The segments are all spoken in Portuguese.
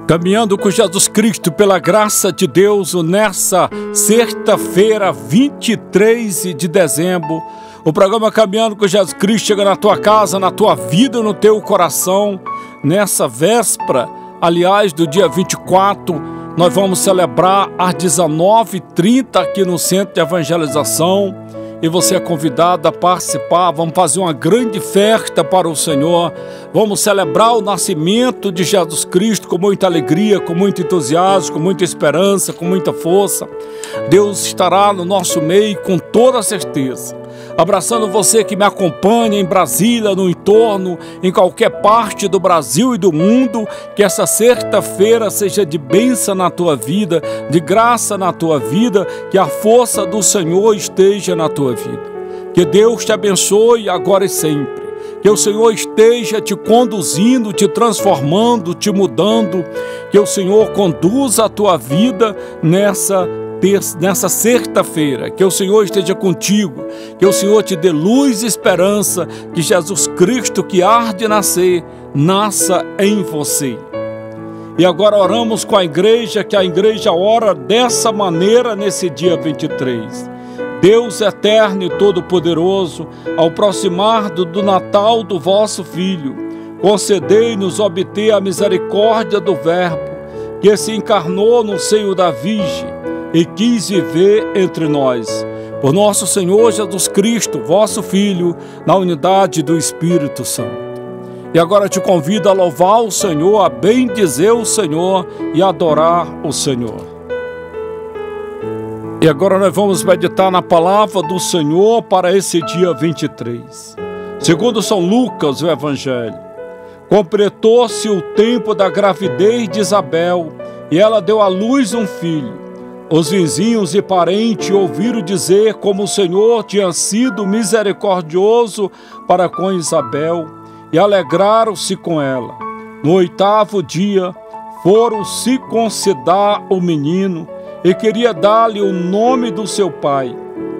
Caminhando com Jesus Cristo pela graça de Deus, nessa sexta-feira, 23 de dezembro, o programa Caminhando com Jesus Cristo chega na tua casa, na tua vida, no teu coração. Nessa véspera, aliás, do dia 24, nós vamos celebrar às 19h30 aqui no Centro de Evangelização. E você é convidado a participar. Vamos fazer uma grande festa para o Senhor. Vamos celebrar o nascimento de Jesus Cristo com muita alegria, com muito entusiasmo, com muita esperança, com muita força. Deus estará no nosso meio com toda certeza. Abraçando você que me acompanha em Brasília, no entorno, em qualquer parte do Brasil e do mundo, que essa sexta-feira seja de bênção na tua vida, de graça na tua vida, que a força do Senhor esteja na tua vida. Que Deus te abençoe agora e sempre. Que o Senhor esteja te conduzindo, te transformando, te mudando. Que o Senhor conduza a tua vida nessa sexta-feira, que o Senhor esteja contigo, que o Senhor te dê luz e esperança, que Jesus Cristo que há de nascer, nasça em você. E agora oramos com a igreja, que a igreja ora dessa maneira nesse dia 23. Deus eterno e todo-poderoso, ao aproximar do Natal do vosso Filho, concedei-nos obter a misericórdia do Verbo, que se encarnou no seio da Virgem, e quis viver entre nós. Por nosso Senhor Jesus Cristo, vosso Filho, na unidade do Espírito Santo. E agora te convido a louvar o Senhor, a bendizer o Senhor e adorar o Senhor. E agora nós vamos meditar na palavra do Senhor para esse dia 23. Segundo São Lucas, o Evangelho. Completou-se o tempo da gravidez de Isabel, e ela deu à luz um filho. Os vizinhos e parentes ouviram dizer como o Senhor tinha sido misericordioso para com Isabel e alegraram-se com ela. No 8º dia, foram circuncidar o menino e queria dar-lhe o nome do seu pai,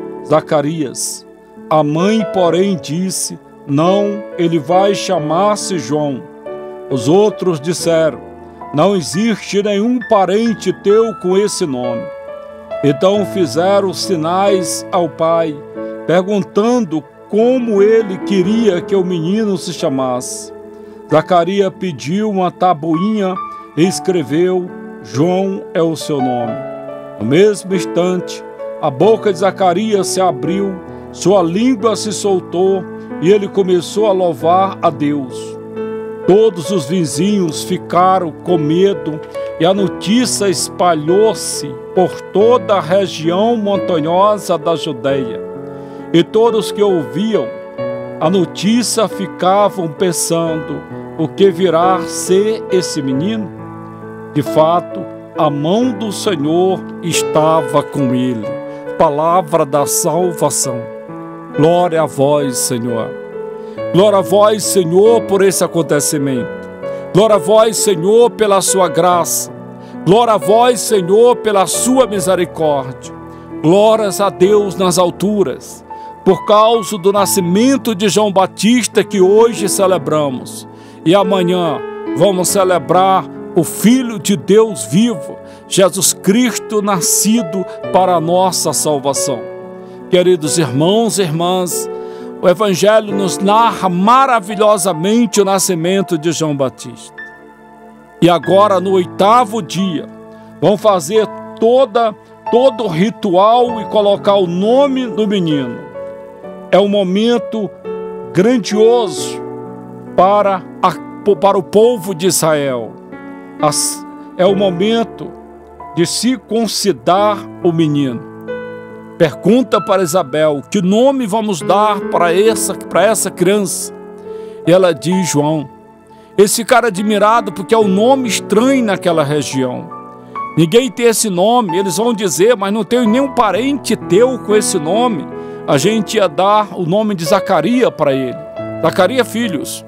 Zacarias. A mãe, porém, disse: não, ele vai chamar-se João. Os outros disseram: não existe nenhum parente teu com esse nome. Então fizeram sinais ao pai, perguntando como ele queria que o menino se chamasse. Zacarias pediu uma tabuinha e escreveu: João é o seu nome. No mesmo instante, a boca de Zacarias se abriu, sua língua se soltou e ele começou a louvar a Deus. Todos os vizinhos ficaram com medo e a notícia espalhou-se por toda a região montanhosa da Judeia. E todos que ouviam a notícia ficavam pensando: o que virá ser esse menino? De fato, a mão do Senhor estava com ele. Palavra da salvação. Glória a vós, Senhor. Glória a vós, Senhor, por esse acontecimento. Glória a vós, Senhor, pela sua graça. Glória a vós, Senhor, pela sua misericórdia. Glórias a Deus nas alturas, por causa do nascimento de João Batista que hoje celebramos. E amanhã vamos celebrar o Filho de Deus vivo, Jesus Cristo nascido para a nossa salvação. Queridos irmãos e irmãs, o Evangelho nos narra maravilhosamente o nascimento de João Batista. E agora, no 8º dia, vão fazer todo o ritual e colocar o nome do menino. É um momento grandioso para o povo de Israel. É o momento de circuncidar o menino. Pergunta para Isabel: que nome vamos dar para essa criança? E ela diz: João. Eles ficaram admirados porque é um nome estranho naquela região. Ninguém tem esse nome. Eles vão dizer: mas não tem nenhum parente teu com esse nome. A gente ia dar o nome de Zacarias para ele. Zacarias filhos.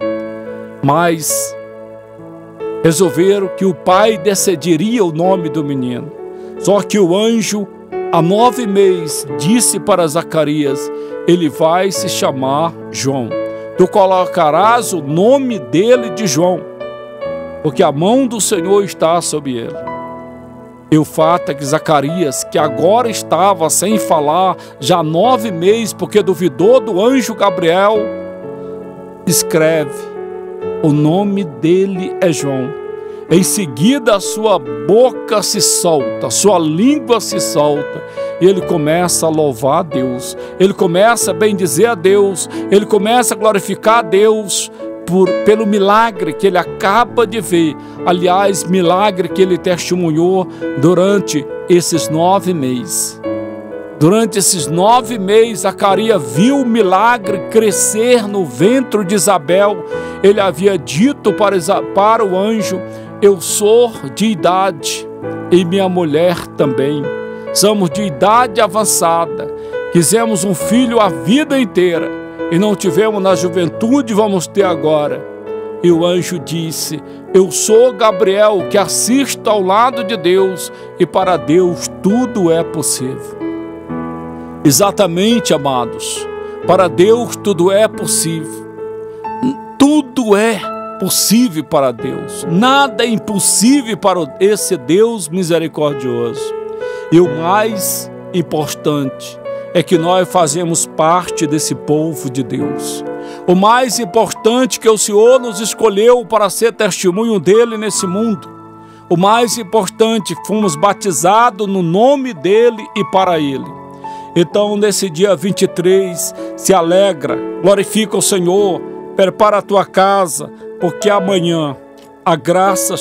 Mas resolveram que o pai decidiria o nome do menino. Só que o anjo, há 9 meses, disse para Zacarias: ele vai se chamar João. Tu colocarás o nome dele de João. porque a mão do Senhor está sobre ele. E o fato é que Zacarias, que agora estava sem falar já 9 meses, porque duvidou do anjo Gabriel, escreve: o nome dele é João. Em seguida a sua boca se solta, a sua língua se solta, e ele começa a louvar a Deus, ele começa a bendizer a Deus, ele começa a glorificar a Deus pelo milagre que ele acaba de ver. Aliás, milagre que ele testemunhou durante esses 9 meses. Durante esses 9 meses, Zacarias viu o milagre crescer no ventre de Isabel. Ele havia dito para o anjo: eu sou de idade e minha mulher também. Somos de idade avançada. Quisemos um filho a vida inteira e não tivemos na juventude, vamos ter agora. E o anjo disse: eu sou Gabriel, que assisto ao lado de Deus, e para Deus tudo é possível. Exatamente, amados, para Deus tudo é possível. Tudo é possível para Deus. Nada é impossível para esse Deus misericordioso. E o mais importante é que nós fazemos parte desse povo de Deus. O mais importante é que o Senhor nos escolheu para ser testemunho dele nesse mundo. O mais importante é que fomos batizados no nome dele e para ele. Então, nesse dia 23, se alegra, glorifica o Senhor, prepara a tua casa, porque amanhã a graça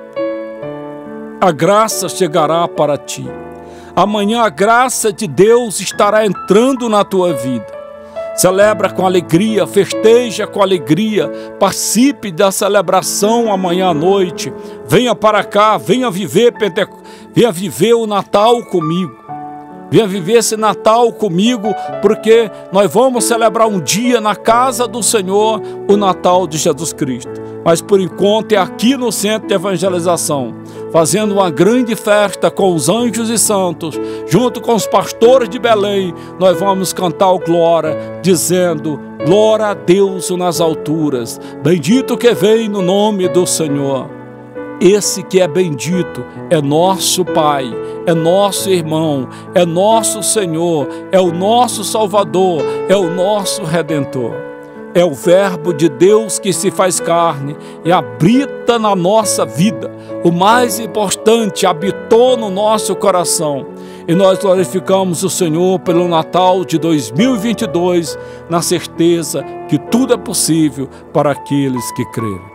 chegará para ti. Amanhã a graça de Deus estará entrando na tua vida. Celebra com alegria, festeja com alegria, participe da celebração amanhã à noite. Venha para cá, venha viver o Natal comigo. Venha viver esse Natal comigo, porque nós vamos celebrar um dia na casa do Senhor, o Natal de Jesus Cristo. Mas por enquanto é aqui no Centro de Evangelização, fazendo uma grande festa com os anjos e santos, junto com os pastores de Belém. Nós vamos cantar o glória, dizendo: glória a Deus nas alturas, bendito que vem no nome do Senhor. Esse que é bendito é nosso Pai, é nosso irmão, é nosso Senhor, é o nosso Salvador, é o nosso Redentor. É o Verbo de Deus que se faz carne e habita na nossa vida. O mais importante, habitou no nosso coração. E nós glorificamos o Senhor pelo Natal de 2022, na certeza que tudo é possível para aqueles que creem.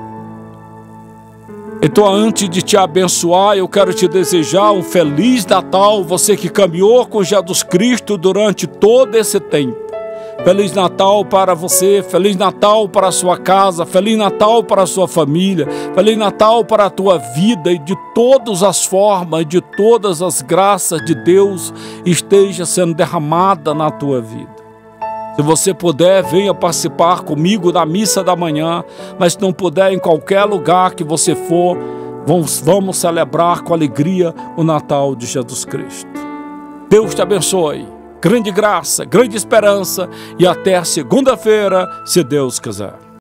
Então, antes de te abençoar, eu quero te desejar um Feliz Natal, você que caminhou com Jesus Cristo durante todo esse tempo. Feliz Natal para você, Feliz Natal para a sua casa, Feliz Natal para a sua família, Feliz Natal para a tua vida, e de todas as formas, de todas as graças de Deus esteja sendo derramada na tua vida. Se você puder, venha participar comigo da missa da manhã, mas se não puder, em qualquer lugar que você for, vamos celebrar com alegria o Natal de Jesus Cristo. Deus te abençoe, grande graça, grande esperança, e até segunda-feira, se Deus quiser.